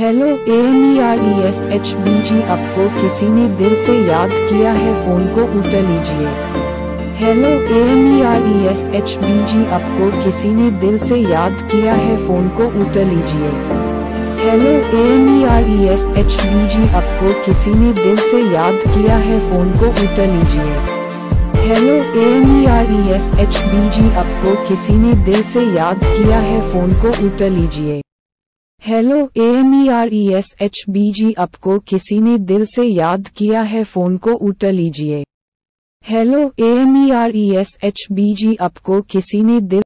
Hello AMERESHBG, आपको किसी ने दिल से याद किया है, फोन को उठा लीजिए। हेलो AMERESHBG, आपको किसी ने दिल से याद किया है, फोन को उठा लीजिए। हेलो AMERESHBG, आपको किसी ने दिल से याद किया है, फोन को उठा लीजिए। हेलो AMERESHBG, आपको किसी ने दिल से याद किया है, फोन को उठा लीजिए। हेलो AMERESHBG, आपको किसी ने दिल से याद किया है, फोन को उठा लीजिए। हेलो AMERESHBG, आपको किसी ने दिल